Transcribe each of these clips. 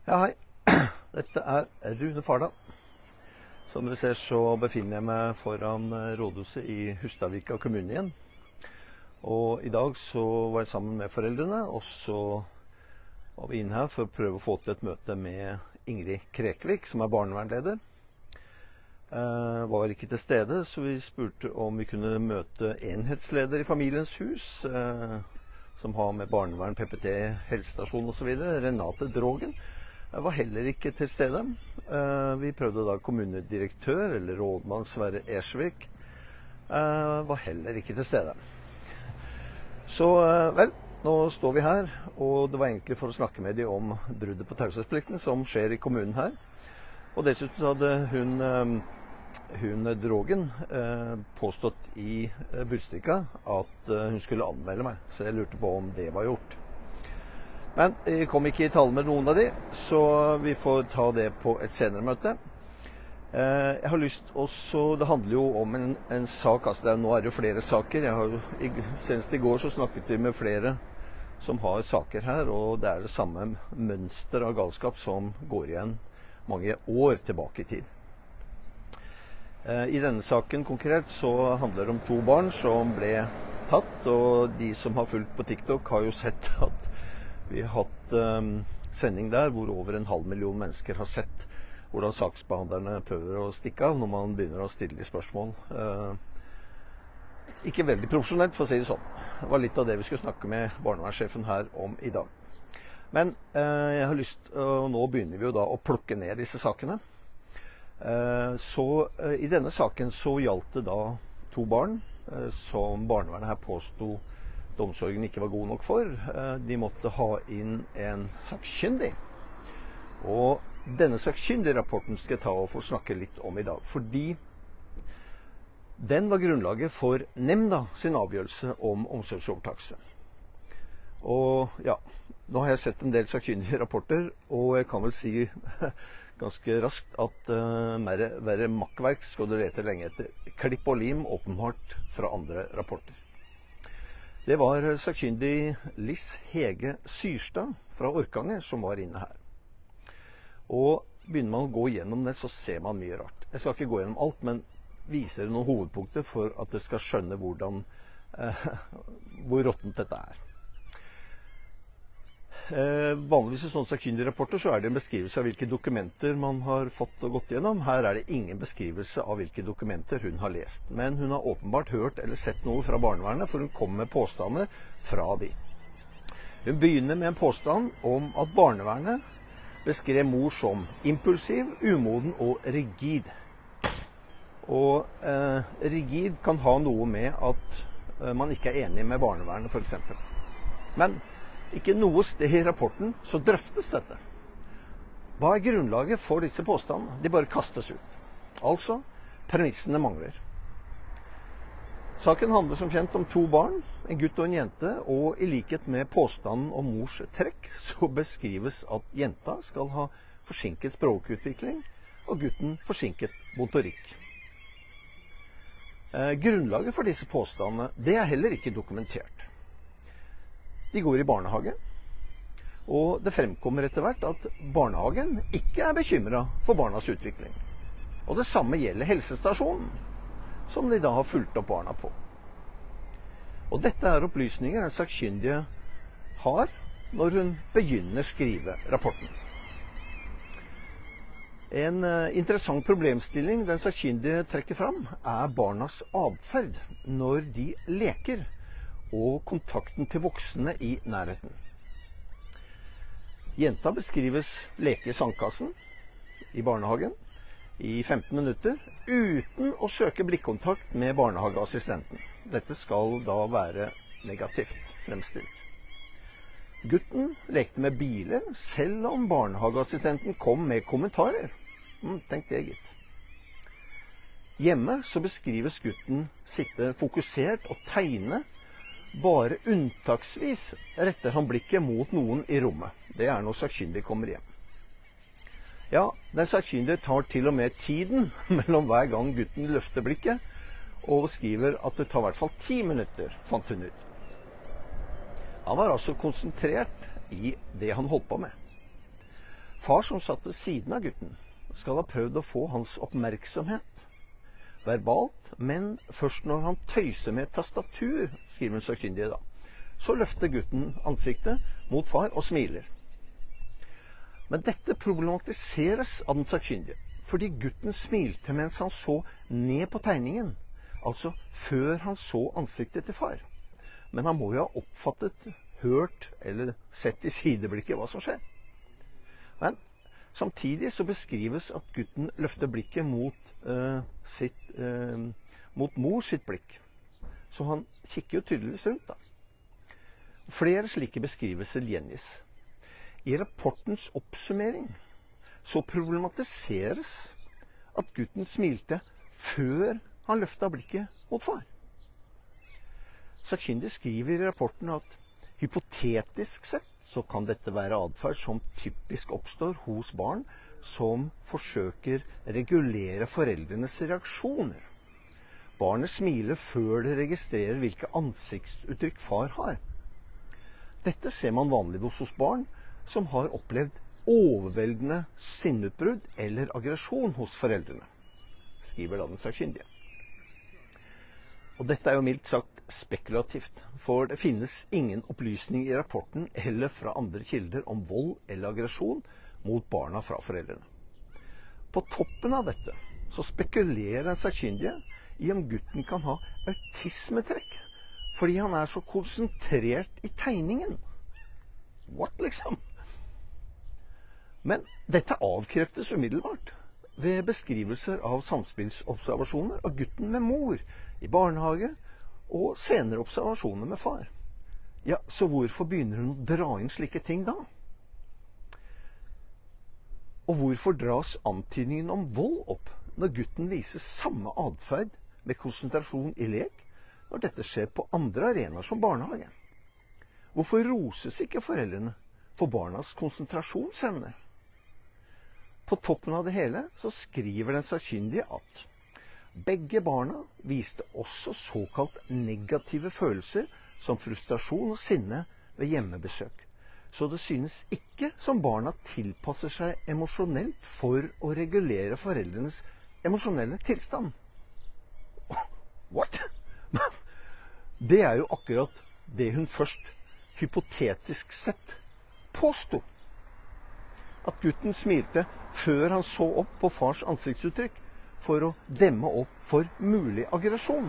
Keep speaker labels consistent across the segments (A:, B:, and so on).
A: Ja, hei. Dette er Rune Fardal. Som dere ser så befinner jeg meg foran rådhuset i Hustadvika kommune igjen. Og i dag så var jeg sammen med foreldrene, og så var vi inne her for å prøve å få til et møte med Ingrid Krekvik, som er barnevernleder. Var ikke til stede, så vi spurte om vi kunne møte enhetsleder i Familiens hus, som har med barnevern, PPT, helsestasjon og så videre, Renate Drogen. Jeg var heller ikke til stede. Vi prøvde da kommunedirektør, eller rådmann Sverre Ersvik. Var heller ikke til stede. Så vel, nå står vi her, og det var egentlig for å snakke med dem om bruddet på taushetsplikten som skjer i kommunen her. Og dessuten hadde hun Drogen påstått i Budstikka at hun skulle anmelde meg, så jeg lurte på om det var gjort. Men jeg kom ikke i tale med noen av de, så vi får ta det på et senere møte. Jeg har lyst også, det handler jo om en sak, altså nå er det jo flere saker. Senest i går så snakket vi med flere som har saker her, og det er det samme mønster av galskap som går igjen mange år tilbake i tid. I denne saken konkret så handler det om 2 barn som ble tatt, og de som har fulgt på TikTok har jo sett at vi har hatt sending der hvor over 500 000 mennesker har sett hvordan saksbehandlerne prøver å stikke av når man begynner å stille de spørsmål. Ikke veldig profesjonelt, for å si det sånn. Det var litt av det vi skulle snakke med barnevernssjefen her om i dag. Men jeg har lyst, og nå begynner vi jo da å plukke ned disse sakene. Så i denne saken så gjaldt det da 2 barn som barnevernet her påstod omsorgen ikke var god nok for. De måtte ha inn en sakkyndig. Og denne sakkyndig-rapporten skal jeg ta og få snakke litt om i dag, fordi den var grunnlaget for nemnda sin avgjørelse om omsorgsovertakelse. Og ja, nå har jeg sett en del sakkyndige rapporter, og jeg kan vel si ganske raskt at verre makkverk skal du lete lenge etter. Klipp og lim åpenbart fra andre rapporter. Det var sakkyndig Liss Hege Syrstad fra Orkanger som var inne her. Og begynner man å gå gjennom det, så ser man mye rart. Jeg skal ikke gå gjennom alt, men viser noen hovedpunkter for at dere skal skjønne hvor råttent dette er. Vanligvis i sånne sakkyndige rapporter så er det en beskrivelse av hvilke dokumenter man har fått og gått gjennom. Her er det ingen beskrivelse av hvilke dokumenter hun har lest. Men hun har åpenbart hørt eller sett noe fra barnevernet, for hun kommer med påstander fra de. Hun begynner med en påstand om at barnevernet beskrev mor som impulsiv, umoden og rigid. Og rigid kan ha noe med at man ikke er enig med barnevernet, for eksempel. Men ikke noe sted i rapporten så drøftes dette. Hva er grunnlaget for disse påstandene? De bare kastes ut. Altså, premissene mangler. Saken handler som kjent om 2 barn, en gutt og en jente, og i likhet med påstanden om mors trekk, så beskrives at jenta skal ha forsinket språkutvikling, og gutten forsinket motorikk. Grunnlaget for disse påstandene, det er heller ikke dokumentert. De går i barnehage, og det fremkommer etter hvert at barnehagen ikke er bekymret for barnas utvikling. Og det samme gjelder helsestasjonen, som de da har fulgt opp barna på. Og dette er opplysninger den sakkyndige har når hun begynner å skrive rapporten. En interessant problemstilling den sakkyndige trekker fram er barnas adferd når de leker, og kontakten til voksne i nærheten. Jenta beskrives leke i sandkassen i barnehagen i 15 minutter uten å søke blikkontakt med barnehageassistenten. Dette skal da være negativt fremstilt. Gutten lekte med biler selv om barnehageassistenten kom med kommentarer. Tenk det, gitt. Hjemme så beskrives gutten sitte fokusert og tegne. Bare unntaksvis retter han blikket mot noen i rommet. Det er når sakkyndig kommer hjem. Ja, den sakkyndige tar til og med tiden mellom hver gang gutten løfter blikket, og skriver at det tar i hvert fall 10 minutter, fant hun ut. Han var altså konsentrert i det han holdt på med. Far som satt ved siden av gutten, skal ha prøvd å få hans oppmerksomhet verbalt, men først når han tøyser med et tastatur, skriver den sakkyndige da, så løfter gutten ansiktet mot far og smiler. Men dette problematiseres av den sakkyndige, fordi gutten smilte mens han så ned på tegningen, altså før han så ansiktet til far. Men han må jo ha oppfattet, hørt eller sett i sideblikket hva som skjer. Men samtidig så beskrives at gutten løfter blikket mot mor sitt blikk. Så han kikker jo tydeligvis rundt da. Flere slike beskrivelser gjengis. I rapportens oppsummering så problematiseres at gutten smilte før han løftet blikket mot far. Sakkyndig skriver i rapporten at hypotetisk sett så kan dette være atferd som typisk oppstår hos barn som forsøker regulere foreldrenes reaksjoner. Barnet smiler før det registrerer hvilke ansiktsuttrykk far har. Dette ser man vanligvis hos barn som har opplevd overveldende sinneutbrudd eller aggresjon hos foreldrene, skriver da den sakkyndige. Og dette er jo mildt sagt spekulativt, for det finnes ingen opplysning i rapporten eller fra andre kilder om vold eller aggresjon mot barna fra foreldrene. På toppen av dette så spekulerer den sakkyndige i om gutten kan ha autismetrekk, fordi han er så konsentrert i tegningen. What, liksom? Men dette avkreftes umiddelbart ved beskrivelser av samspillsobservasjoner av gutten med mor i barnehage og senere observasjoner med far. Ja, så hvorfor begynner hun å dra inn slike ting da? Og hvorfor dras antydningen om vold opp når gutten viser samme atferd med konsentrasjon i lek når dette skjer på andre arenaer som barnehage? Hvorfor roses ikke foreldrene for barnas konsentrasjonsevner? På toppen av det hele så skriver den sakkyndige at begge barna viste også såkalt negative følelser som frustrasjon og sinne ved hjemmebesøk. Så det synes ikke som barna tilpasser seg emosjonelt for å regulere foreldrenes emosjonelle tilstand. What? Det er jo akkurat det hun først hypotetisk sett påstod. At gutten smilte før han så opp på fars ansiktsuttrykk for å demme opp for mulig aggresjon.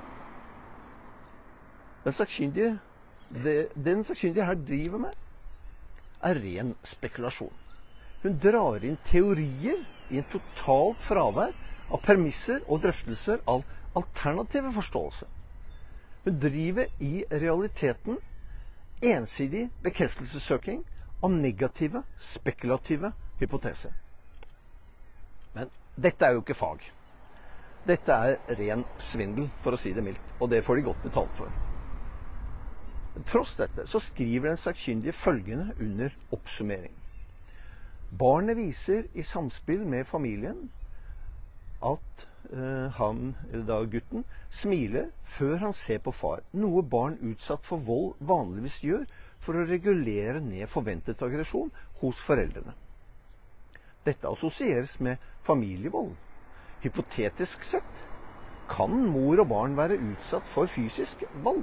A: Den sakkyndige her driver med, er ren spekulasjon. Hun drar inn teorier i en totalt fravær av premisser og drøftelser av alternative forståelse. Hun driver i realiteten ensidig bekreftelsessøking av negative, spekulative hypoteser. Men dette er jo ikke fag. Dette er ren svindel, for å si det mildt, og det får de godt betalt for. Tross dette så skriver den sakkyndige følgende under oppsummering. Barnet viser i samspill med familien at gutten, smiler før han ser på far, noe barn utsatt for vold vanligvis gjør for å regulere ned forventet aggresjon hos foreldrene. Dette assosieres med familievold. Hypotetisk sett kan mor og barn være utsatt for fysisk vold.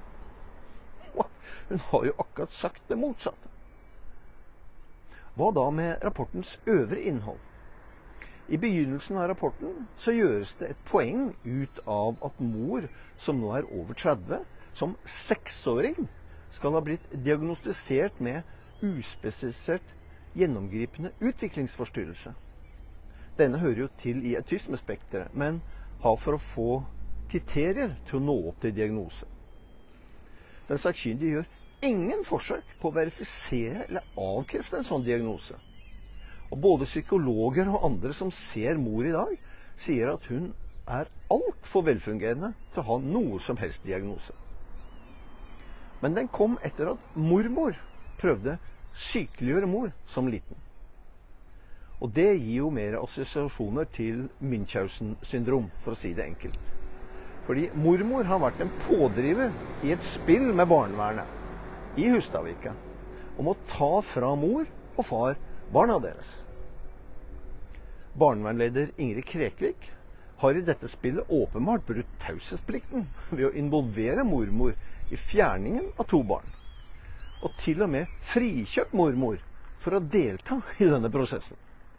A: Hun har jo akkurat sagt det motsatte. Hva da med rapportens øvre innhold? I begynnelsen av rapporten så gjøres det et poeng ut av at mor, som nå er over 30, som 6-åring skal ha blitt diagnostisert med uspesifisert gjennomgripende utviklingsforstyrrelse. Denne hører jo til i autismespekteret, men har for å få kriterier til å nå opp til diagnose. Den sakkyndige gjør ingen forsøk på å verifisere eller avkrefte en sånn diagnose. Og både psykologer og andre som ser mor i dag, sier at hun er alt for velfungerende til å ha noe som helst diagnose. Men den kom etter at mormor prøvde sykeliggjøre mor som liten. Og det gir jo mer assosiasjoner til Münchhausen-syndrom, for å si det enkelt. Fordi mormor har vært en pådriver i et spill med barnevernet i Hustadvika om å ta fra mor og far barna deres. Barnevernleder Ingrid Krekvik har i dette spillet åpenbart brutt taushetsplikten ved å involvere mormor i fjerningen av 2 barn, og til og med frikjøpt mormor for å delta i denne prosessen.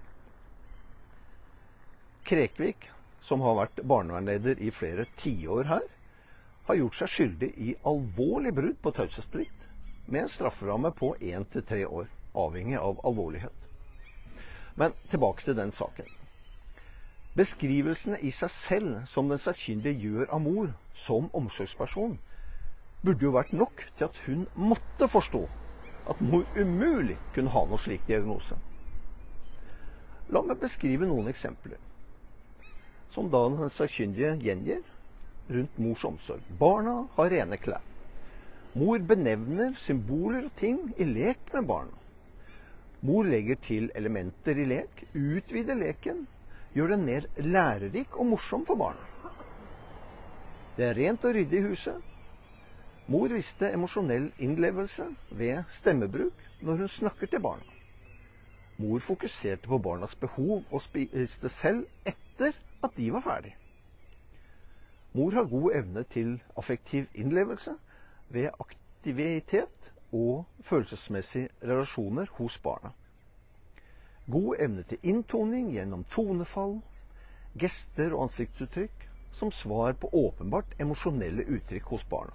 A: Krekvik, som har vært barnevernleder i flere tiår her, har gjort seg skyldig i alvorlig brudd på taushetsplikt med en strafferamme på 1 til 3 år, avhengig av alvorlighet. Men tilbake til den saken. Beskrivelsene i seg selv som den sakkyndige gjør av mor som omsorgsperson, burde jo vært nok til at hun måtte forstå at mor umulig kunne ha noe slik diagnose. La meg beskrive noen eksempler, som da den sakkyndige gjengir rundt mors omsorg. Barna har rene klær. Mor benevner symboler og ting i lek med barna. Mor legger til elementer i lek, utvider leken, gjør den mer lærerik og morsom for barna. Det er rent og ryddig i huset. Mor viste emosjonell innlevelse ved stemmebruk når hun snakker til barna. Mor fokuserte på barnas behov og spiste selv etter at de var ferdig. Mor har god evne til affektiv innlevelse ved aktivitet og følelsesmessige relasjoner hos barna. God evne til inntoning gjennom tonefall, gester og ansiktsuttrykk som svar på åpenbart emosjonelle uttrykk hos barna.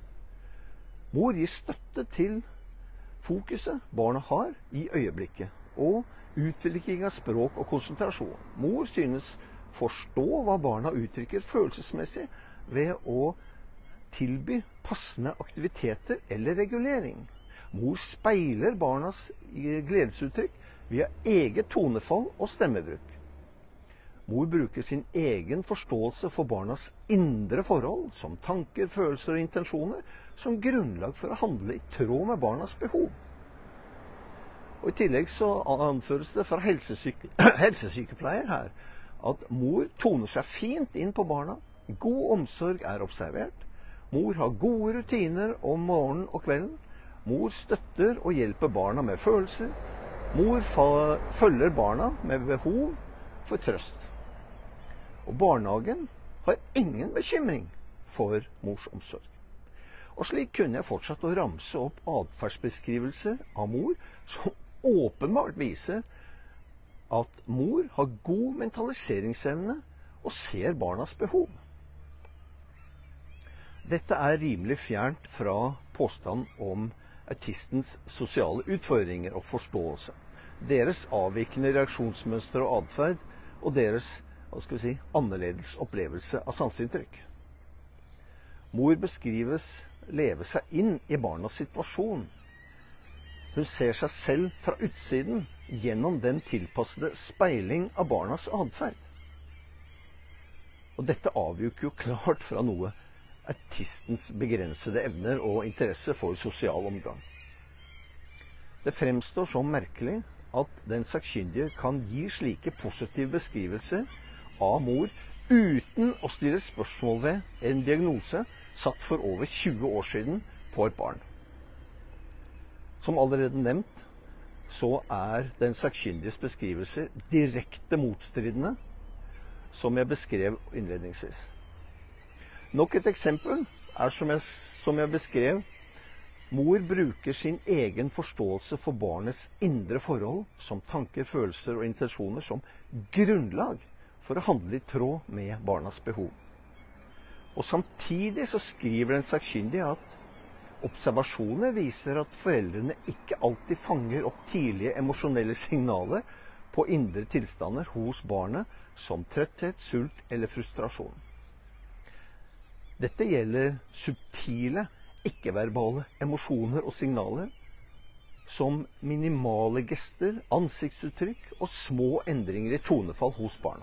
A: Mor gir støtte til fokuset barna har i øyeblikket, og utvikling av språk og konsentrasjon. Mor synes forstå hva barna uttrykker følelsesmessig ved å tilby passende aktiviteter eller regulering. Mor speiler barnas gledesuttrykk via eget tonefall og stemmebruk. Mor bruker sin egen forståelse for barnas indre forhold, som tanker, følelser og intensjoner, som grunnlag for å handle i tråd med barnas behov. Og i tillegg så anføres det fra helsesykepleier her at mor toner seg fint inn på barna, god omsorg er observert, mor har gode rutiner om morgenen og kvelden, mor støtter og hjelper barna med følelser, mor følger barna med behov for trøst. Og barnehagen har ingen bekymring for mors omsorg. Og slik kunne jeg fortsatt å ramse opp atferdsbeskrivelser av mor som åpenbart viser at mor har god mentaliseringsevne og ser barnas behov. Dette er rimelig fjernt fra påstand om autistens sosiale utfordringer og forståelse, deres avvikende reaksjonsmønster og atferd, og deres annerledes opplevelse av sanseinntrykk. Mor beskrives leve seg inn i barnas situasjon. Hun ser seg selv fra utsiden gjennom den tilpassede speiling av barnas atferd. Og dette avviker jo klart fra noe autistens begrensede evner og interesse for sosial omgang. Det fremstår som merkelig at den sakkyndige kan gi slike positive beskrivelser av mor uten å stille spørsmål ved en diagnose satt for over 20 år siden på et barn. Som allerede nevnt, så er den sakkyndiges beskrivelser direkte motstridende, som jeg beskrev innledningsvis. Nok et eksempel er som jeg beskrev, mor bruker sin egen forståelse for barnets indre forhold som tanker, følelser og intensjoner som grunnlag for å handle i tråd med barnas behov. Og samtidig så skriver den sakkyndige at observasjoner viser at foreldrene ikke alltid fanger opp tidlige emosjonelle signaler på indre tilstander hos barnet som trøtthet, sult eller frustrasjon. Dette gjelder subtile, ikke-verbale emosjoner og signaler, som minimale gester, ansiktsuttrykk og små endringer i tonefall hos barna.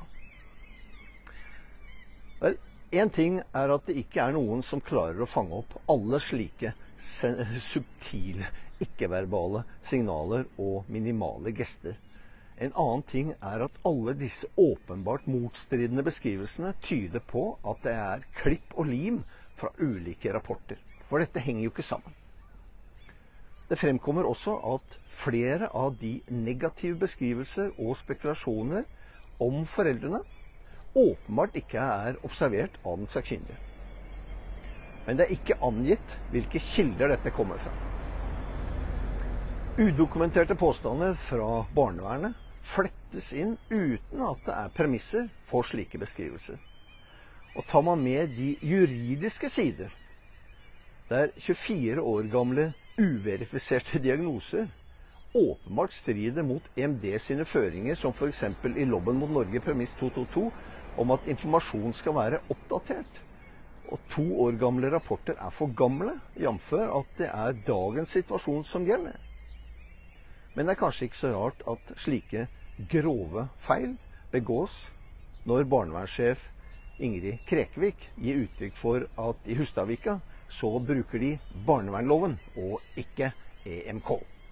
A: Vel, en ting er at det ikke er noen som klarer å fange opp alle slike subtile, ikke-verbale signaler og minimale gester. En annen ting er at alle disse åpenbart motstridende beskrivelsene tyder på at det er klipp og lim fra ulike rapporter. For dette henger jo ikke sammen. Det fremkommer også at flere av de negative beskrivelser og spekulasjoner om foreldrene åpenbart ikke er observert av den sakkyndige. Men det er ikke angitt hvilke kilder dette kommer fra. Udokumenterte påstander fra barnevernet flettes inn uten at det er premisser for slike beskrivelser. Og tar man med de juridiske sider, der 24 år gamle uverifiserte diagnoser åpenbart strider mot EMD sine føringer, som for eksempel i Lobben mot Norge premiss 222, om at informasjon skal være oppdatert. Og 2 år gamle rapporter er for gamle, jamfør at det er dagens situasjon som gjelder. Men det er kanskje ikke så rart at slike grove feil begås når barnevernssjef Ingrid Krekvik gir uttrykk for at i Hustadvika så bruker de barnevernloven og ikke EMK.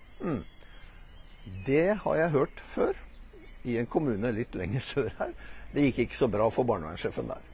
A: Det har jeg hørt før i en kommune litt lenger sør her. Det gikk ikke så bra for barnevernssjefen der.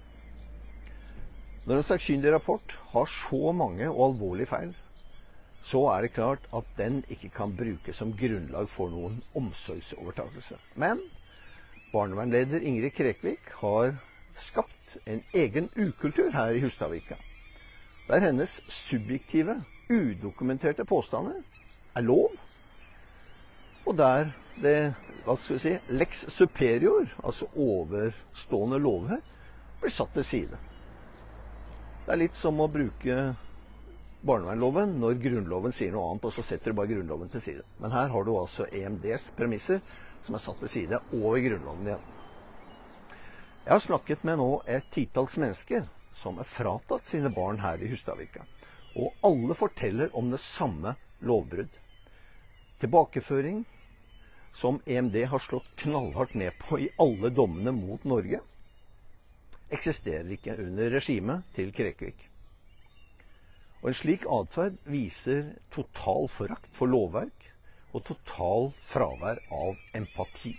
A: Når en sakkyndig rapport har så mange og alvorlige feil, så er det klart at den ikke kan brukes som grunnlag for noen omsorgsovertakelse. Men barnevernleder Ingrid Krekvik har skapt en egen ukultur her i Hustadvika, der hennes subjektive, udokumenterte påstander er lov, og der det, lex superior, altså overstående lover, blir satt til side. Det er litt som å bruke barnevernloven når Grunnloven sier noe annet, og så setter du bare Grunnloven til side. Men her har du altså EMDs premisser som er satt til side over Grunnloven igjen. Jeg har snakket med nå et titalls mennesker som er fratatt sine barn her i Hustadvika. Og alle forteller om det samme lovbrudd. Tilbakeføring, som EMD har slått knallhardt ned på i alle dommene mot Norge, eksisterer ikke under regimet til Krekvik. Og en slik atferd viser total forakt for lovverk og total fravær av empati.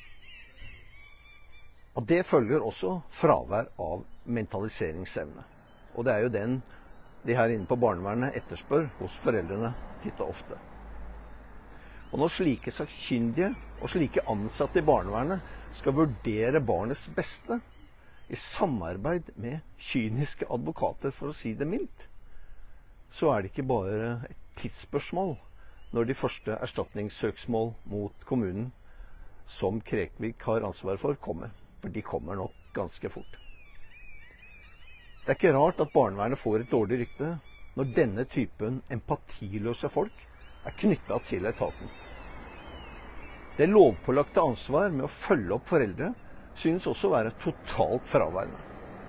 A: Og det følger også fravær av mentaliseringsevne. Og det er jo den de her inne på barnevernet etterspør hos foreldrene titt og ofte. Og når slike sakkyndige og slike ansatte i barnevernet skal vurdere barnets beste i samarbeid med kyniske advokater, for å si det mildt, så er det ikke bare et tidsspørsmål når de første erstatningssøksmål mot kommunen som Krekvik har ansvar for, kommer. For de kommer nok ganske fort. Det er ikke rart at barnevernet får et dårlig rykte når denne typen empatiløse folk er knyttet til etaten. Det lovpålagte ansvar med å følge opp foreldre synes også å være totalt fraværende.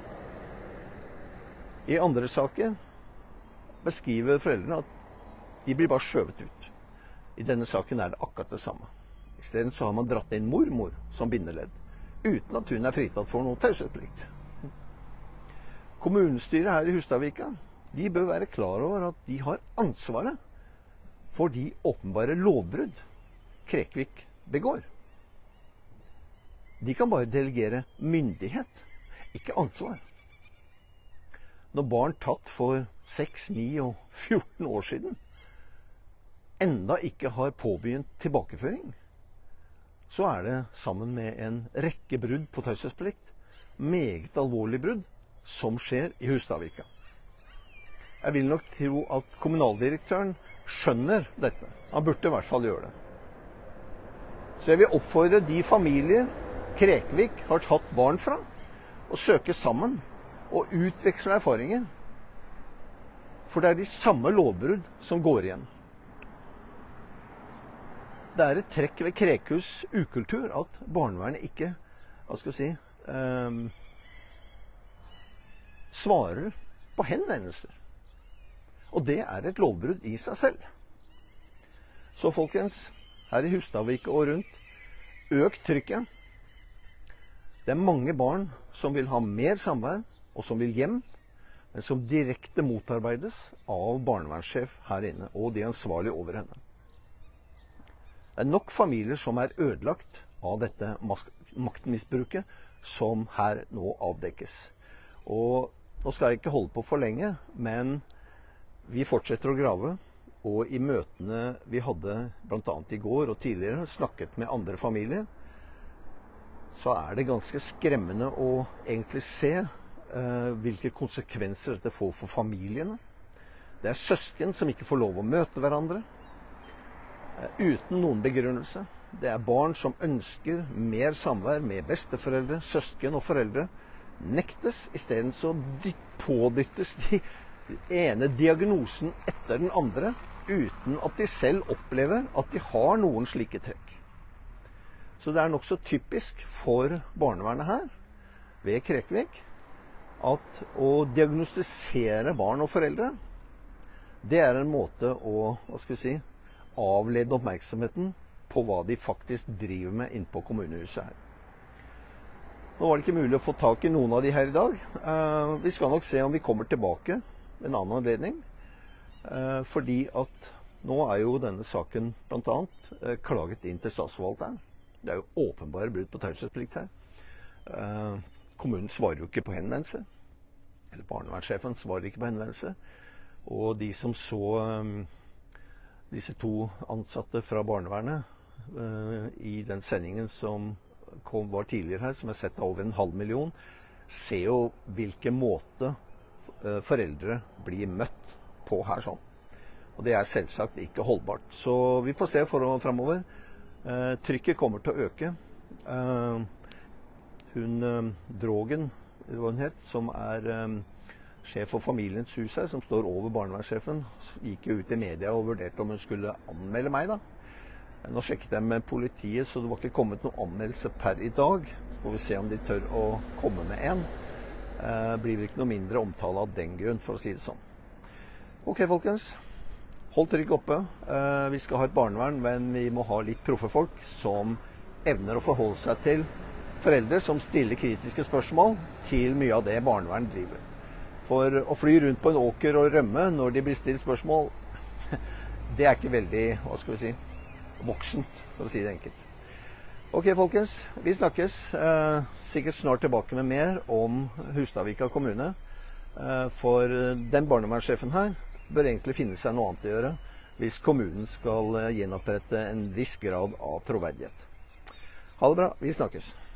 A: I andre saker beskriver foreldrene at de blir bare skjøvet ut. I denne saken er det akkurat det samme. I stedet så har man dratt inn mormor som bindeledd, uten at hun er fritatt for noe taushetsplikt. Kommunestyret her i Hustadvika, de bør være klar over at de har ansvaret for de åpenbare lovbrudd Krekvik begår. De kan bare delegere myndighet, ikke ansvar. Når barn tatt for 6, 9 og 14 år siden enda ikke har påbegynt tilbakeføring, så er det sammen med en rekke brudd på taushetsplikt, meget alvorlige brudd, som skjer i Hustadvika. Jeg vil nok tro at kommunaldirektøren skjønner dette. Han burde i hvert fall gjøre det. Så jeg vil oppfordre de familier Krekvik har tatt barn fra, å søke sammen og utveksle erfaringer. For det er de samme lovbrudd som går igjen. Det er et trekk ved Krekhus ukultur at barnevernet ikke, svarer på henvendelser. Og det er et lovbrudd i seg selv. Så folkens, her i Hustadvika og rundt, øk trykket. Det er mange barn som vil ha mer samvær, og som vil hjem, men som direkte motarbeides av barnevernssjef her inne, og de ansvarlige over henne. Det er nok familier som er ødelagt av dette maktmisbruket som her nå avdekkes. Og nå skal jeg ikke holde på for lenge, men vi fortsetter å grave, og i møtene vi hadde blant annet i går og tidligere, snakket med andre familier, så det ganske skremmende å egentlig se hvilke konsekvenser dette får for familiene. Det søsken som ikke får lov å møte hverandre, uten noen begrunnelse. Det barn som ønsker mer samvær med besteforeldre, søsken og foreldre, nektes. I stedet så pådyttes de ene diagnosen etter den andre, uten at de selv opplever at de har noen slike trekk. Så det nok så typisk for barnevernet her, ved Krekvik, at å diagnostisere barn og foreldre, det en måte å, avlede oppmerksomheten på hva de faktisk driver med inne på kommunehuset her. Nå var det ikke mulig å få tak i noen av de her i dag. Vi skal nok se om vi kommer tilbake med en annen anledning, fordi at nå jo denne saken blant annet klaget inn til statsforvalteren. Det jo åpenbare brudd på taushetsplikt her. Kommunen svarer jo ikke på henvendelse, eller barnevernssjefen svarer ikke på henvendelse, og de som så disse to ansatte fra barnevernet i den sendingen som var tidligere her, som sett av over 500 000, ser jo hvilken måte foreldre blir møtt på her sånn. Og det selvsagt ikke holdbart. Så vi får se fremover. Trykket kommer til å øke. Hun Drogen, hva hun het, som sjef for Familiens hus her, som står over barnevernssjefen, gikk jo ut i media og vurderte om hun skulle anmelde meg da. Nå sjekket jeg med politiet, så det var ikke kommet noen anmeldelse per i dag. Så får vi se om de tør å komme med en. Blir vel ikke noe mindre omtale av den grunn, for å si det sånn. Ok, folkens. Hold trykk oppe. Vi skal ha et barnevern, men vi må ha litt proffe folk som evner å forholde seg til foreldre som stiller kritiske spørsmål til mye av det barnevern driver. For å fly rundt på en åker og rømme når de blir stilt spørsmål, det ikke veldig, voksent, for å si det enkelt. Ok, folkens, vi snakkes. Sikkert snart tilbake med mer om Hustadvika kommune. For den barnevernssjefen her bør egentlig finne seg noe annet å gjøre hvis kommunen skal gjenopprette en viss grad av troverdighet. Ha det bra, vi snakkes.